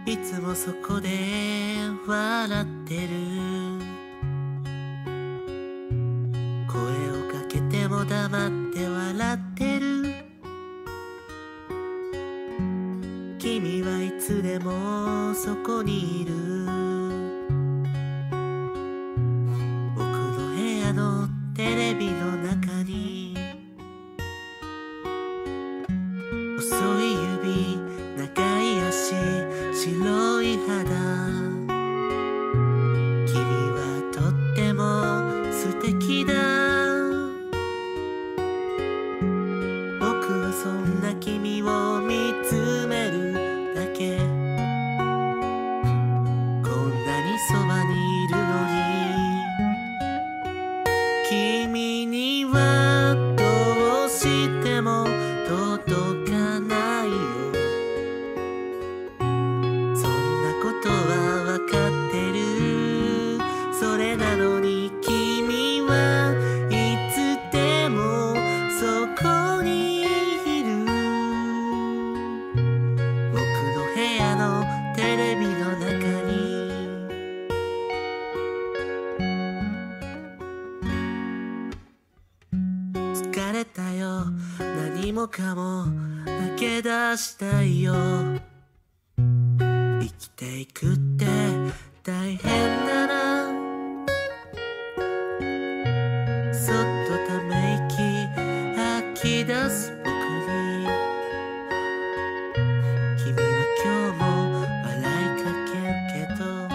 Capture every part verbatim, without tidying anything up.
いつもそこで笑ってる。声をかけても黙って笑ってる。君はいつでもそこにいる。僕の部屋のテレビの中に細い指、長い足、白い肌。君はとっても素敵だ。僕はそんな君を見つめるだけ。こんなにそばにいるのに、君にはどうしても届かないよ。そんなことはわかってる。それなのに君はいつでもそこにいる。僕の部屋のテレビの中に。疲れたよ、何もかも抜け出したいよ。生きていくって大変だな。そっとため息吐き出す僕に、君は今日も笑いかけるけど。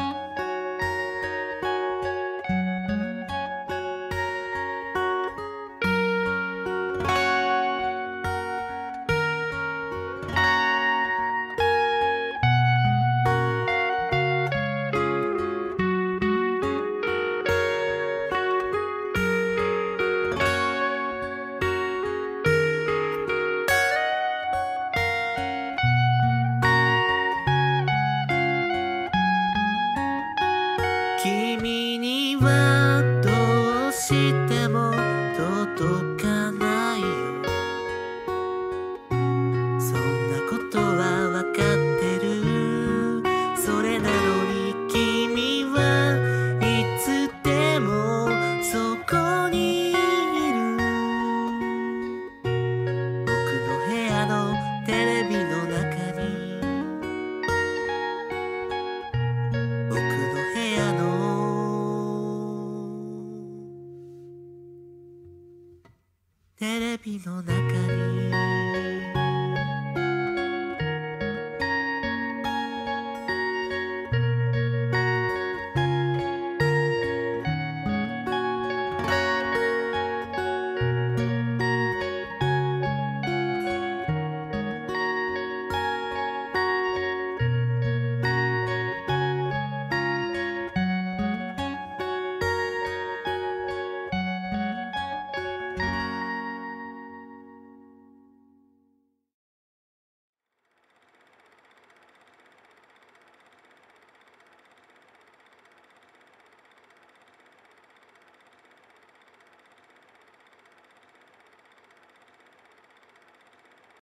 君にはどうしても届かないよ。そんなことはわかってる。それなのに君はいつでもそこにいる。僕の部屋のテレビの中に。僕の部屋のテレビの中に。